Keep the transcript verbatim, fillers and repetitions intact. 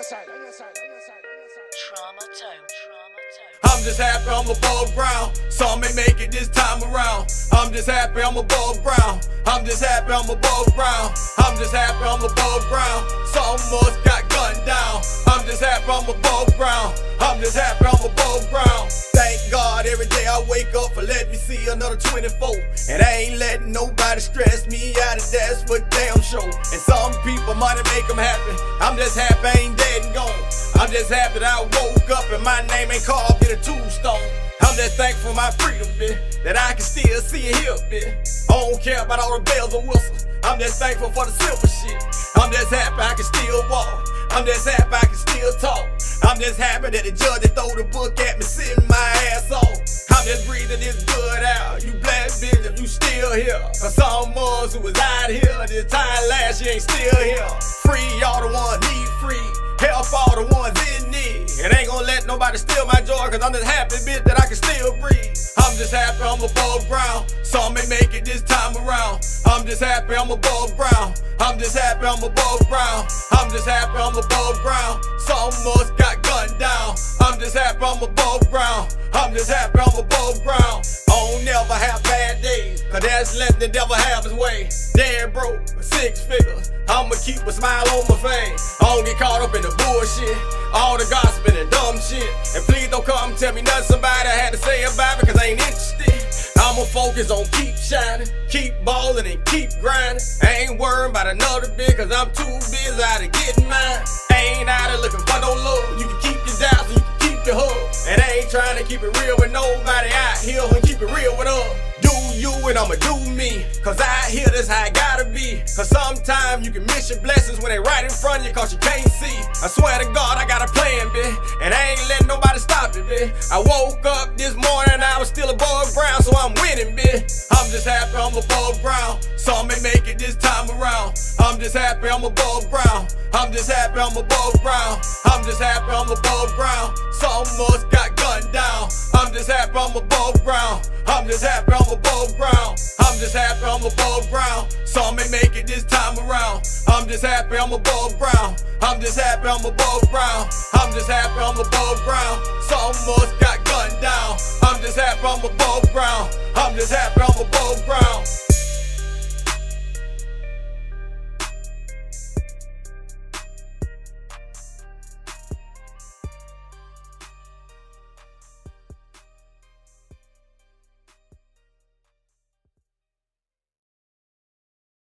Trauma time, trauma time. I'm just happy I'm above ground. Some may make it this time around. I'm just happy I'm above ground. I'm just happy I'm above ground. I'm just happy I'm above ground. Some must got gunned down. I'm just happy I'm above ground. I'm just happy I'm above ground. Thank God every day I wake up for let me see another twenty-four. And I ain't letting nobody stress me out, and that's for damn sure. And some people money make them happy. I'm just happy I ain't dead and gone. I'm just happy that I woke up and my name ain't carved in a tombstone. I'm just thankful for my freedom, bitch, that I can still see it here, bitch. I don't care about all the bells and whistles. I'm just thankful for the silver shit. I'm just happy I can still walk. I'm just happy I can still talk. I'm just happy that the judge they throw the book at me, sitting my ass off. I'm just breathing this good out. You black bitch if you still here. Cause some ones who was out here this time last year ain't still here. Free all the ones need free. Help all the ones in need. And ain't gonna let nobody steal my joy, cause I'm just happy, bitch, that I can still breathe. I'm just happy I'm above ground. Some may make it this time around. I'm just happy I'm above ground. I'm just happy I'm above ground. I'm just happy I'm above ground. Some must got gunned down. I'm just happy I'm above ground. I'm just happy I'm above ground. I don't never have bad days, cause that's letting the devil have his way. Dead broke, six figures, I'ma keep a smile on my face. I don't get caught up in the bullshit, all the gossiping and dumb shit. And please don't come tell me nothing somebody had to say about me, cause I ain't interested. I'ma focus on keep shining, keep ballin' and keep grinding. I ain't worried about another bit, cause I'm too busy out of getting mine. I ain't out of looking for no love. You can keep your doubts and you can keep your hug. And I ain't trying to keep it real with nobody out here, and keep it real with us. Do you and I'ma do me, cause I hear this how it gotta be. Cause sometimes you can miss your blessings when they right in front of you, cause you can't see. I swear to God I got a plan, bitch, and I ain't letting nobody stop it, bitch. I woke up this morning, I was still above ground, so I'm winning, bitch. I'm just happy I'm above ground. Some may make it this time around. I'm just happy I'm above ground. I'm just happy I'm above ground. I'm just happy I'm above ground. Some must got gunned down. I'm just happy I'm above ground. I'm just happy I'm above ground. I'm just happy I'm above ground. Some may make it this time around. I'm just happy I'm above ground. I'm just happy I'm above ground. I'm just happy I'm above ground. Some must got gunned down. I'm just happy I'm above ground. I'm just happy I'm above ground.